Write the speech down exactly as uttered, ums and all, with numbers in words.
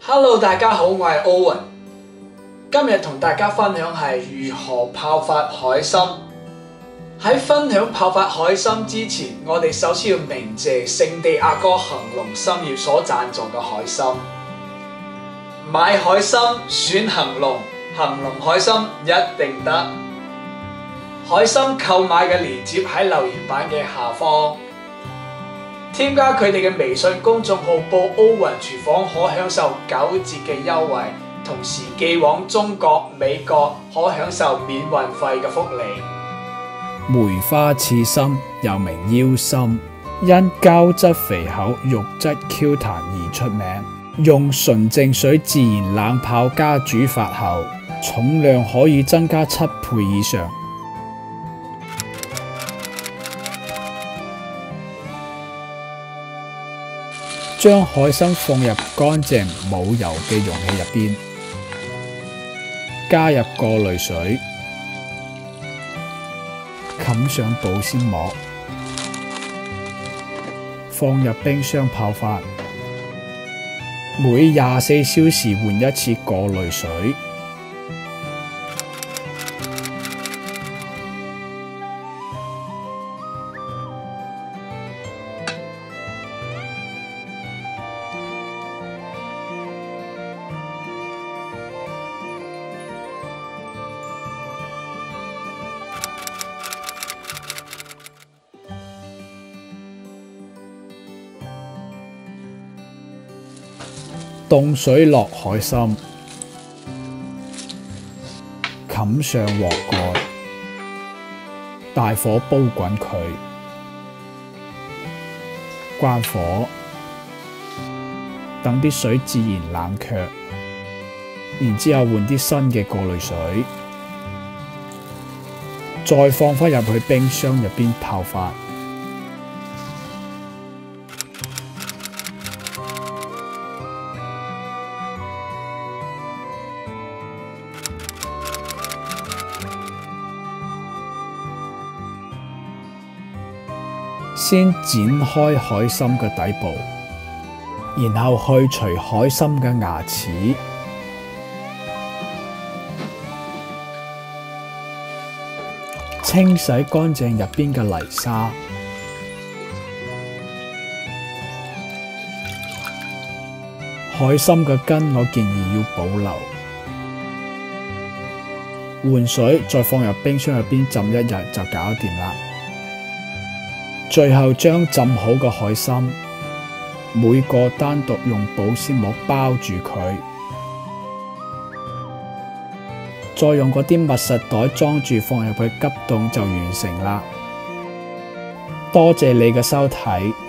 Hello， 大家好，我係 Owen。今日同大家分享係如何泡發海參。喺分享泡發海參之前，我哋首先要鳴謝聖地亞哥恒隆參業所贊助嘅海參。買海參選恒隆，恒隆海參一定得。海參購買嘅鏈接喺留言板嘅下方。添加佢哋嘅微信公眾號報歐雲廚房可享受九折嘅優惠，同時寄往中國、美國可享受免運費嘅福利。 梅花刺參又名腰參，因膠質肥厚、肉質 Q 彈而出名。用純淨水自然冷泡加煮發後，重量可以增加七倍以上。將海參放入乾淨冇油嘅容器入邊，加入過濾水，冚上保鮮膜，放入冰箱泡發。每廿四小時換一次過濾水。凍水落海參，冚上鑊蓋，大火煲滾佢，關火，等啲水自然冷卻，然之後換啲新嘅過濾水，再放返入去冰箱入邊泡發。先剪開海參嘅底部，然後去除海參嘅牙齒，清洗乾淨入邊嘅泥沙。海參嘅根我建議要保留，換水再放入冰箱入邊浸一日就搞掂啦。最後將浸好嘅海參，每個單獨用保鮮膜包住佢，再用嗰啲密實袋裝住放入去急凍就完成啦。多謝你嘅收睇。